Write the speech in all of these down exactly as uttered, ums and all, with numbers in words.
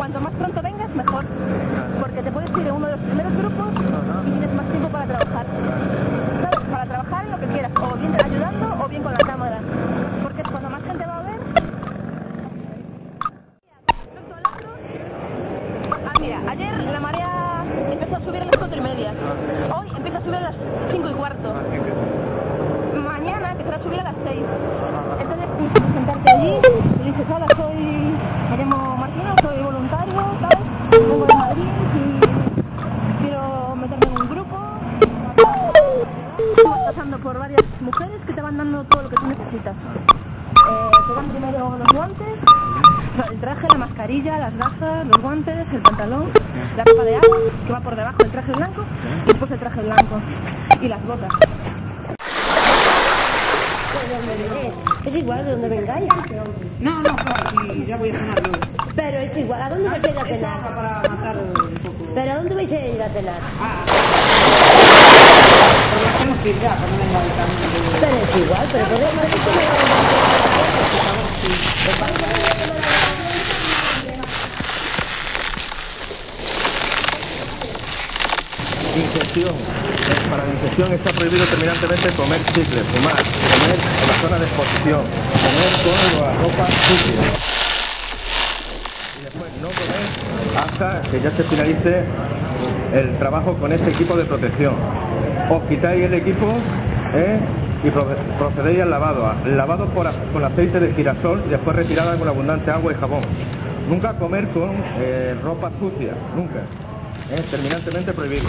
cuanto más pronto vengas, mejor. Porque te puedes ir en uno de los primeros grupos y tienes más tiempo para trabajar. ¿Sabes? Para trabajar en lo que quieras, o bien ayudando o bien con la cámara. Porque es cuando más gente va a ver. Respecto al otro, ah, mira, ayer la marea empezó a subir a las cuatro y media. Hoy empieza a subir a las cinco y cuarto. Mañana empezará a subir a las seis. Entonces tienes que presentarte allí y dices, hola, soy, me llamo Martina, soy voluntario, tal, vengo de Madrid y quiero meterme en un grupo. Tú vas pasando por varias mujeres que te van dando todo lo que tú necesitas. Eh, te dan primero los guantes, el traje, la mascarilla, las gafas, los guantes, el pantalón, la capa de agua que va por debajo del traje blanco y después el traje blanco y las botas. Es igual de donde vengáis. No, no, claro, y ya voy a cenar luego. Pero es igual, ¿a dónde vais a ir a cenar? Para matar un poco. ¿Pero a dónde vais a ir a cenar? Ah, pero tenemos que ir ya, para no venga el camino. Pero es igual, pero podemos ir con Ingestión. Para la ingestión está prohibido terminantemente comer chicles, fumar, comer en la zona de exposición, comer con la ropa sucia. Y después no comer hasta que ya se finalice el trabajo con este equipo de protección. Os quitáis el equipo ¿eh? y procedéis al lavado. Lavado por, con aceite de girasol y después retirada con abundante agua y jabón. Nunca comer con eh, ropa sucia, nunca. Es terminantemente prohibido.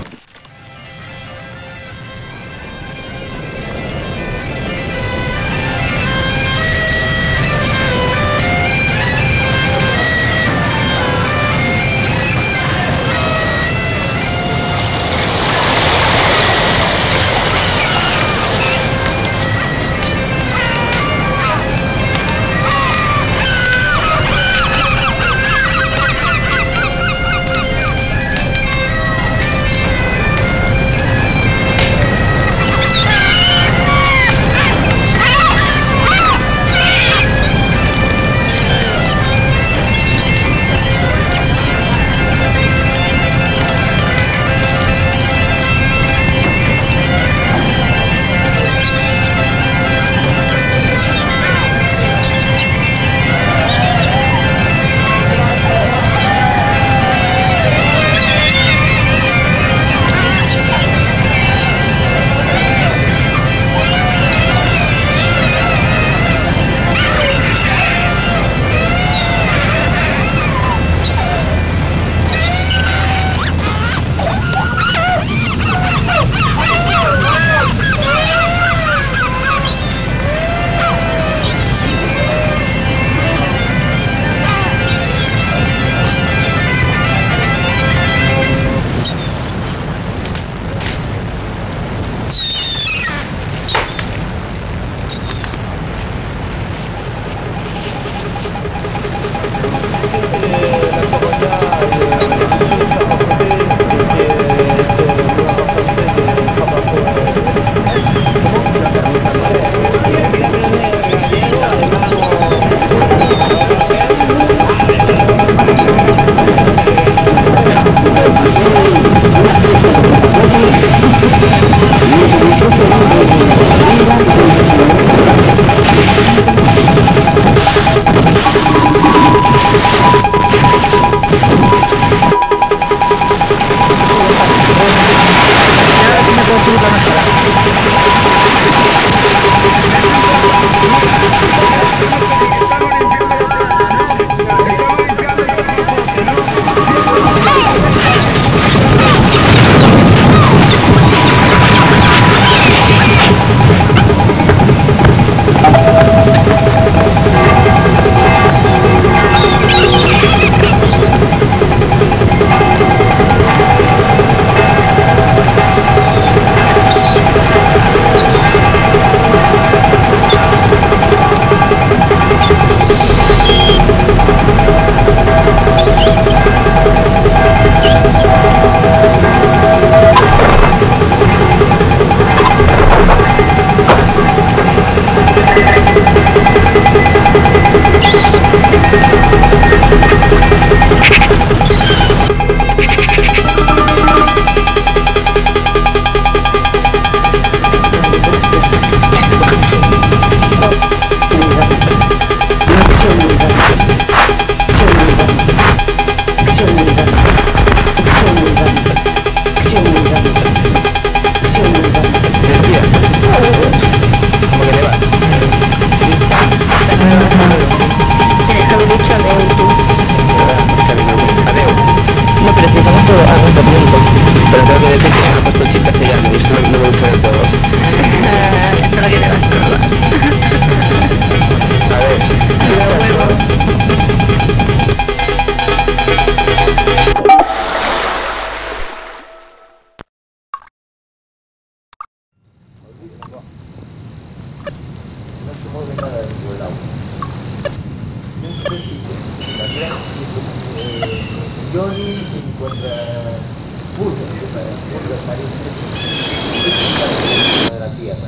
Johnny encuentra putas, encuentra parientes. Es un país de la tierra.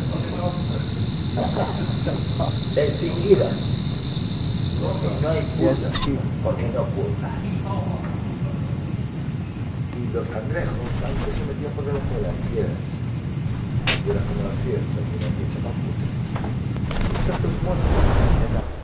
Extinguida. Porque no hay putas, porque no putas. Y los cangrejos antes se metían por debajo de las piedras. Y era como las piedras, que no había hecho más putas. Estos monos